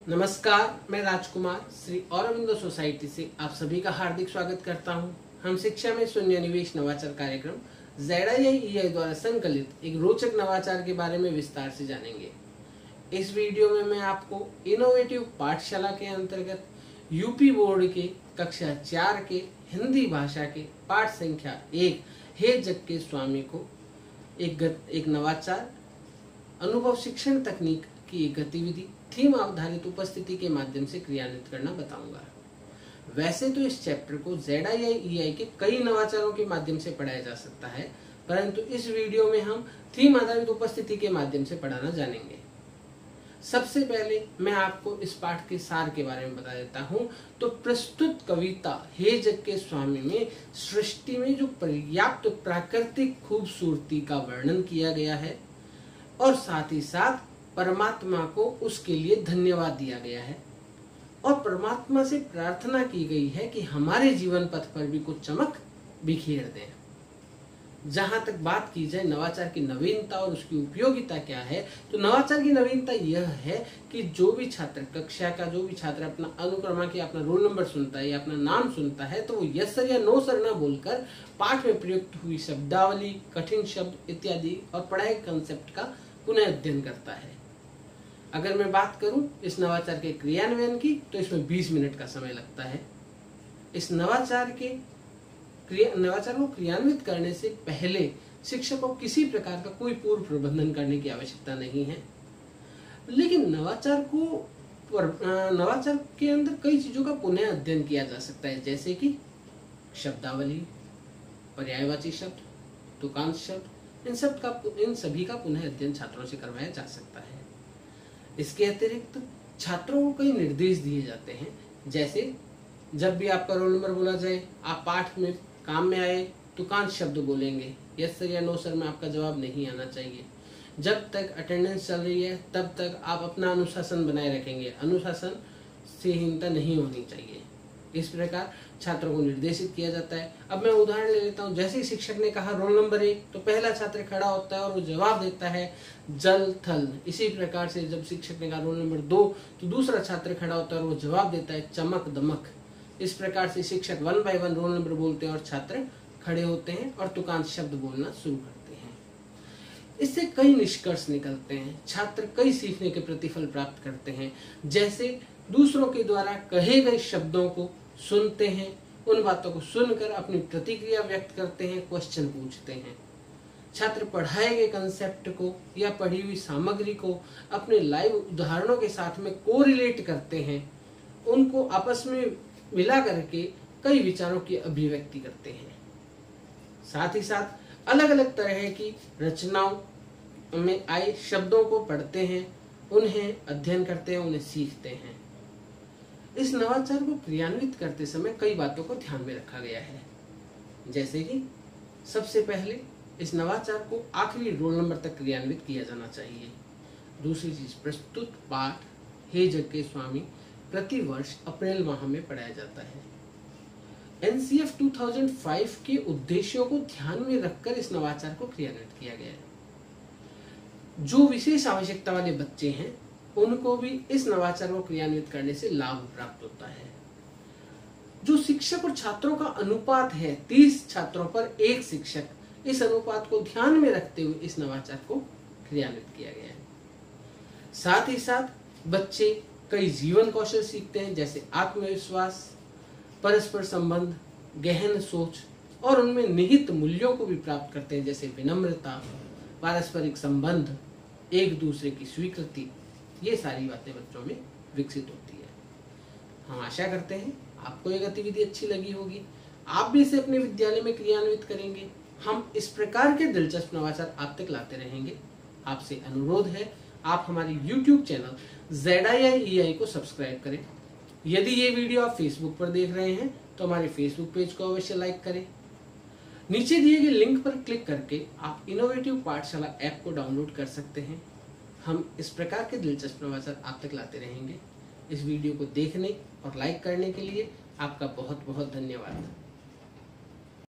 नमस्कार, मैं राजकुमार श्री औरबिंदो सोसाइटी से आप सभी का हार्दिक स्वागत करता हूं। हम शिक्षा में शून्य निवेश नवाचार कार्यक्रम ZII द्वारा संकलित एक रोचक नवाचार के बारे में विस्तार से जानेंगे। इस वीडियो में मैं आपको इनोवेटिव पाठशाला के अंतर्गत यूपी बोर्ड के कक्षा 4 के हिंदी भाषा के पाठ संख्या 1 हे जग के स्वामी को एक नवाचार अनुभव शिक्षण तकनीक की एक गतिविधि थीम आधारित उपस्थिति के माध्यम से क्रियान्वित करना बताऊंगा। वैसे तो इस चैप्टर को ZII के कई नवाचारों के माध्यम से पढ़ाया जा सकता है, परंतु इस वीडियो में हम थीम आधारित उपस्थिति के माध्यम से पढ़ाना जानेंगे। सबसे पहले मैं आपको इस पाठ के सार के बारे में बता देता हूं। तो प्रस्तुत कविता हे जग के स्वामी में सृष्टि में जो पर्याप्त प्राकृतिक खूबसूरती का वर्णन किया गया है और साथ ही साथ परमात्मा को उसके लिए धन्यवाद दिया गया है और परमात्मा से प्रार्थना की गई है कि हमारे जीवन पथ पर भी कुछ चमक बिखेर दें। जहां तक बात की जाए नवाचार की नवीनता और उसकी उपयोगिता क्या है, तो नवाचार की नवीनता यह है कि जो भी छात्र कक्षा का जो भी छात्र अपना अनुक्रमांक या अपना रोल नंबर सुनता है या अपना नाम सुनता है तो वो यस सर या नो सर न बोलकर पाठ में प्रयुक्त हुई शब्दावली, कठिन शब्द इत्यादि और पढ़ाई कंसेप्ट का पुनः अध्ययन करता है। अगर मैं बात करूं इस नवाचार के क्रियान्वयन की तो इसमें 20 मिनट का समय लगता है। इस नवाचार को क्रियान्वित करने से पहले शिक्षक को किसी प्रकार का कोई पूर्व प्रबंधन करने की आवश्यकता नहीं है, लेकिन नवाचार के अंदर कई चीजों का पुनः अध्ययन किया जा सकता है, जैसे कि शब्दावली, पर्यायवाची शब्द, तुकांश शब्द, इन सभी का पुनः अध्ययन छात्रों से करवाया जा सकता है। इसके अतिरिक्त छात्रों को कई निर्देश दिए जाते हैं, जैसे जब भी आपका रोल नंबर बोला जाए आप पाठ में काम में आए तुकांश शब्द बोलेंगे, यस सर या नो सर में आपका जवाब नहीं आना चाहिए। जब तक अटेंडेंस चल रही है तब तक आप अपना अनुशासन बनाए रखेंगे, अनुशासन से हीनता नहीं होनी चाहिए। इस प्रकार छात्रों को निर्देशित किया जाता है। अब मैं उदाहरण ले लेता हूँ। जैसे ही शिक्षक ने कहा रोल नंबर 1 तो पहला छात्र खड़ा होता है और वो जवाब देता है जल थल। इसी प्रकार से जब शिक्षक ने कहा रोल नंबर 2 तो दूसरा छात्र खड़ा होता है और वो जवाब देता है चमक दमक। इस प्रकार से शिक्षक 1 बाय 1 रोल नंबर बोलते हैं और छात्र खड़े होते हैं और तुकांश शब्द बोलना शुरू करते हैं। इससे कई निष्कर्ष निकलते हैं, छात्र कई सीखने के प्रतिफल प्राप्त करते हैं, जैसे दूसरों के द्वारा कहे गए शब्दों को सुनते हैं, उन बातों को सुनकर अपनी प्रतिक्रिया व्यक्त करते हैं, क्वेश्चन पूछते हैं। छात्र पढ़ाए गए कंसेप्ट को या पढ़ी हुई सामग्री को अपने लाइव उदाहरणों के साथ में कोरिलेट करते हैं, उनको आपस में मिला करके कई विचारों की अभिव्यक्ति करते हैं। साथ ही साथ अलग अलग तरह की रचनाओं में आए शब्दों को पढ़ते हैं, उन्हें अध्ययन करते हैं, उन्हें सीखते हैं। इस नवाचार को क्रियान्वित करते समय कई बातों को ध्यान में रखा गया है, जैसे कि सबसे पहले इस नवाचार को आखिरी रोल नंबर तक क्रियान्वित किया जाना चाहिए। दूसरी चीज, प्रस्तुत पाठ हे जग के स्वामी प्रति वर्ष अप्रैल माह में पढ़ाया जाता है। NCF 2005 के उद्देश्यों को ध्यान में रखकर इस नवाचार को क्रियान्वित किया गया है। जो विशेष आवश्यकता वाले बच्चे हैं उनको भी इस नवाचार को क्रियान्वित करने से लाभ प्राप्त होता है। जो शिक्षक और छात्रों का अनुपात है 30 छात्रों पर 1 शिक्षक, इस अनुपात को ध्यान में रखते हुए इस नवाचार को क्रियान्वित किया गया है। साथ ही साथ बच्चे कई जीवन कौशल सीखते हैं, जैसे आत्मविश्वास, परस्पर संबंध, गहन सोच और उनमें निहित मूल्यों को भी प्राप्त करते हैं, जैसे विनम्रता, पारस्परिक संबंध, एक दूसरे की स्वीकृति। ये सारी बातें बच्चों में विकसित होती है। हम आशा करते हैं आपको ये गतिविधि अच्छी लगी होगी, आप भी इसे अपने विद्यालय में क्रियान्वित करेंगे। हम इस प्रकार के दिलचस्प नवाचार आप तक लाते रहेंगे। आपसे अनुरोध है आप हमारे YouTube चैनल ZII को सब्सक्राइब करें। यदि ये वीडियो आप फेसबुक पर देख रहे हैं तो हमारे फेसबुक पेज को अवश्य लाइक करें। नीचे दिए गए लिंक पर क्लिक करके आप इनोवेटिव पाठशाला ऐप को डाउनलोड कर सकते हैं। हम इस प्रकार के दिलचस्प नवाचार आप तक लाते रहेंगे। इस वीडियो को देखने और लाइक करने के लिए आपका बहुत बहुत धन्यवाद।